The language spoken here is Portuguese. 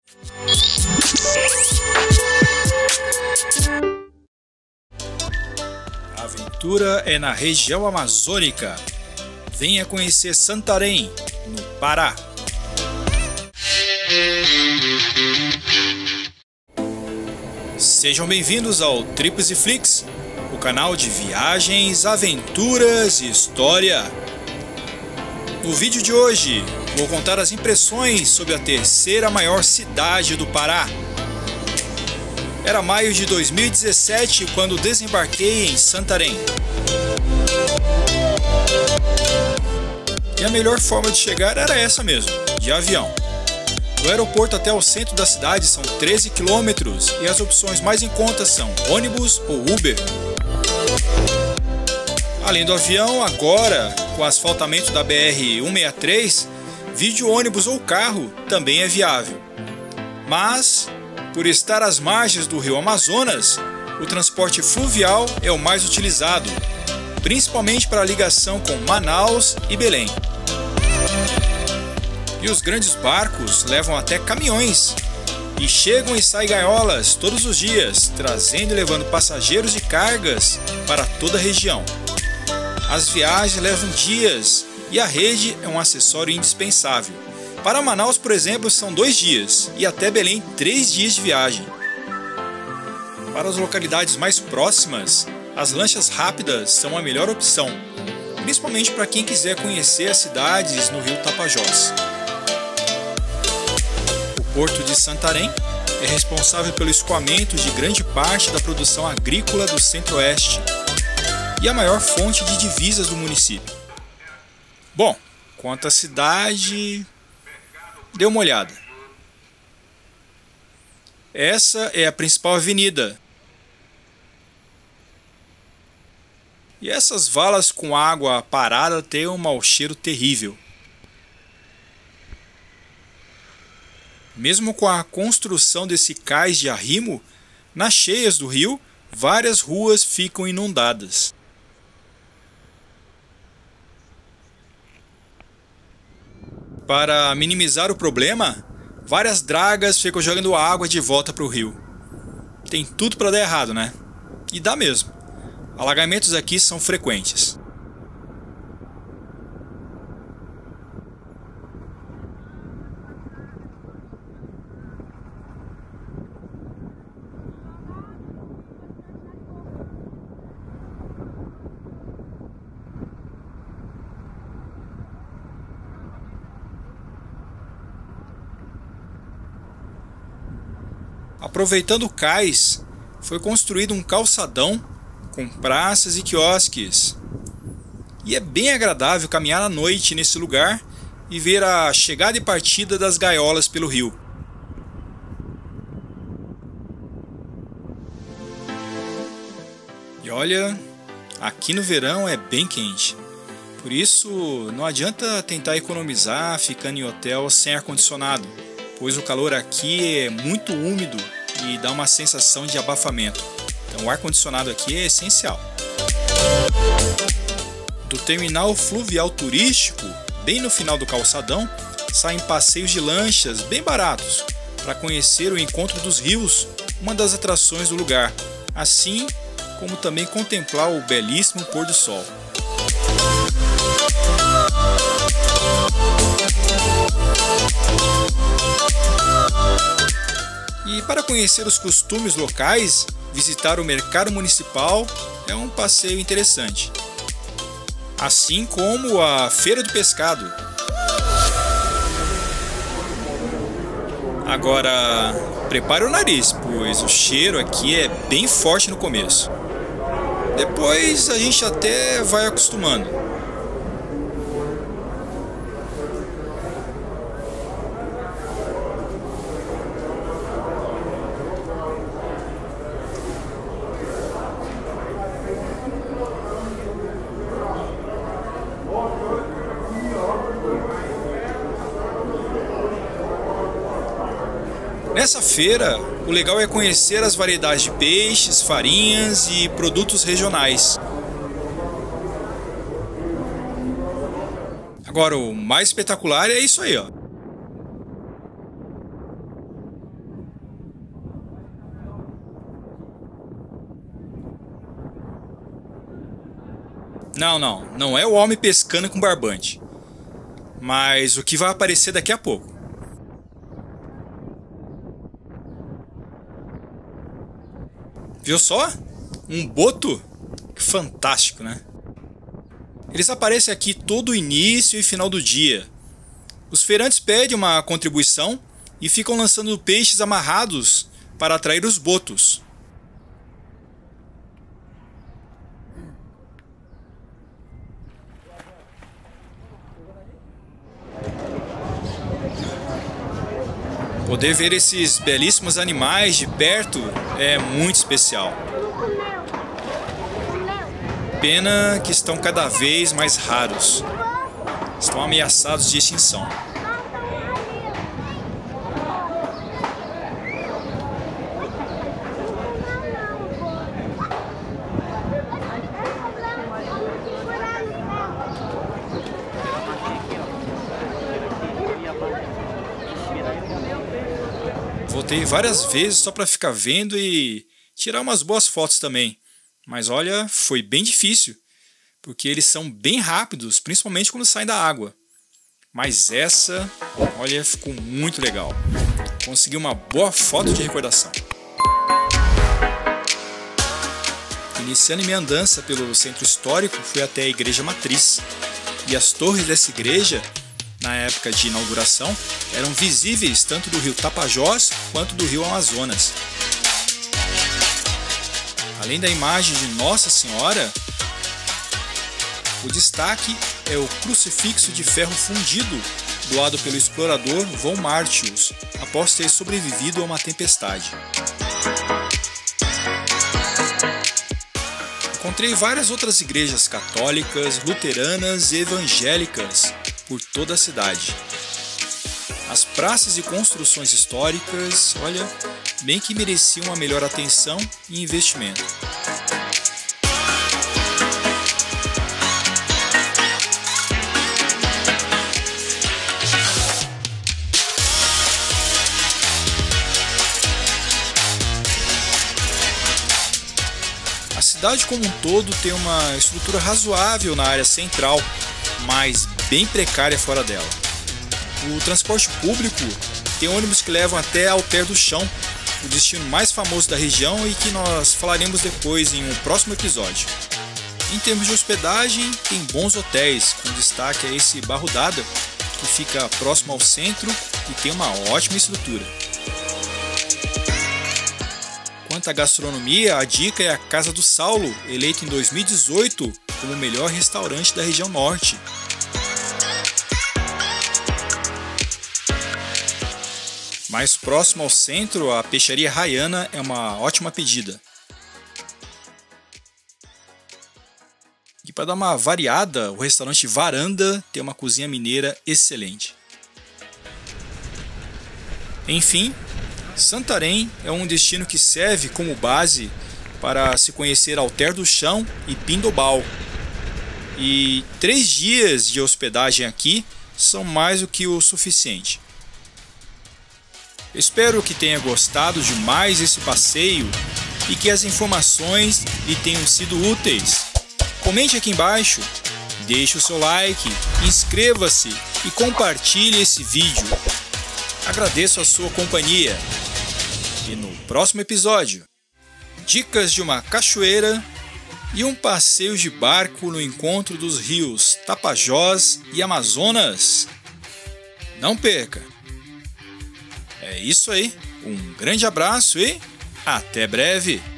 A aventura é na região amazônica. Venha conhecer Santarém, no Pará. Sejam bem-vindos ao Trips e Flix, o canal de viagens, aventuras e história. No vídeo de hoje, vou contar as impressões sobre a terceira maior cidade do Pará. Era maio de 2017 quando desembarquei em Santarém. E a melhor forma de chegar era essa mesmo, de avião. Do aeroporto até o centro da cidade são 13 quilômetros e as opções mais em conta são ônibus ou Uber. Além do avião, agora, com o asfaltamento da BR-163, vídeo ônibus ou carro também é viável. Mas, por estar às margens do rio Amazonas, o transporte fluvial é o mais utilizado, principalmente para a ligação com Manaus e Belém. E os grandes barcos levam até caminhões e chegam e saem gaiolas todos os dias, trazendo e levando passageiros e cargas para toda a região. As viagens levam dias e a rede é um acessório indispensável. Para Manaus, por exemplo, são 2 dias e até Belém 3 dias de viagem. Para as localidades mais próximas, as lanchas rápidas são a melhor opção, principalmente para quem quiser conhecer as cidades no rio Tapajós. O Porto de Santarém é responsável pelo escoamento de grande parte da produção agrícola do Centro-Oeste e a maior fonte de divisas do município. Bom, quanto à cidade, dê uma olhada. Essa é a principal avenida. E essas valas com água parada têm um mau cheiro terrível. Mesmo com a construção desse cais de arrimo, nas cheias do rio, várias ruas ficam inundadas. Para minimizar o problema, várias dragas ficam jogando água de volta para o rio. Tem tudo para dar errado, né? E dá mesmo. Alagamentos aqui são frequentes. Aproveitando o cais, foi construído um calçadão com praças e quiosques. E é bem agradável caminhar à noite nesse lugar e ver a chegada e partida das gaiolas pelo rio. E olha, aqui no verão é bem quente. Por isso, não adianta tentar economizar ficando em hotel sem ar-condicionado, pois o calor aqui é muito úmido e dá uma sensação de abafamento. Então o ar-condicionado aqui é essencial. Do terminal fluvial turístico, bem no final do calçadão, saem passeios de lanchas bem baratos para conhecer o encontro dos rios, uma das atrações do lugar, assim como também contemplar o belíssimo pôr do sol. E para conhecer os costumes locais, visitar o mercado municipal é um passeio interessante. Assim como a Feira do Pescado. Agora, prepare o nariz, pois o cheiro aqui é bem forte no começo. Depois a gente até vai acostumando. Nessa feira, o legal é conhecer as variedades de peixes, farinhas e produtos regionais. Agora, o mais espetacular é isso aí, ó. Não é o homem pescando com barbante. Mas o que vai aparecer daqui a pouco. Viu só? Um boto? Fantástico, né? Eles aparecem aqui todo o início e final do dia. Os feirantes pedem uma contribuição e ficam lançando peixes amarrados para atrair os botos. Poder ver esses belíssimos animais de perto é muito especial. Pena que estão cada vez mais raros. Estão ameaçados de extinção. Voltei várias vezes só para ficar vendo e tirar umas boas fotos também. Mas olha, foi bem difícil, porque eles são bem rápidos, principalmente quando saem da água. Mas essa, olha, ficou muito legal. Consegui uma boa foto de recordação. Iniciando minha andança pelo centro histórico, fui até a Igreja Matriz. E as torres dessa igreja, na época de inauguração, eram visíveis tanto do rio Tapajós quanto do rio Amazonas. Além da imagem de Nossa Senhora, o destaque é o crucifixo de ferro fundido doado pelo explorador Von Martius após ter sobrevivido a uma tempestade. Encontrei várias outras igrejas católicas, luteranas e evangélicas por toda a cidade. As praças e construções históricas, olha, bem que mereciam uma melhor atenção e investimento. A cidade como um todo tem uma estrutura razoável na área central, mas bem precária fora dela. O transporte público tem ônibus que levam até Alter do Chão, o destino mais famoso da região e que nós falaremos depois em um próximo episódio. Em termos de hospedagem, tem bons hotéis, com destaque a esse Barro d'Ada, que fica próximo ao centro e tem uma ótima estrutura. Quanto à gastronomia, a dica é a Casa do Saulo, eleito em 2018 como o melhor restaurante da região norte. Mais próximo ao centro, a Peixaria Rayana é uma ótima pedida. E para dar uma variada, o restaurante Varanda tem uma cozinha mineira excelente. Enfim, Santarém é um destino que serve como base para se conhecer Alter do Chão e Pindobal. E 3 dias de hospedagem aqui são mais do que o suficiente. Espero que tenha gostado demais desse passeio e que as informações lhe tenham sido úteis. Comente aqui embaixo, deixe o seu like, inscreva-se e compartilhe esse vídeo. Agradeço a sua companhia. E no próximo episódio, dicas de uma cachoeira e um passeio de barco no encontro dos rios Tapajós e Amazonas. Não perca! É isso aí, um grande abraço e até breve!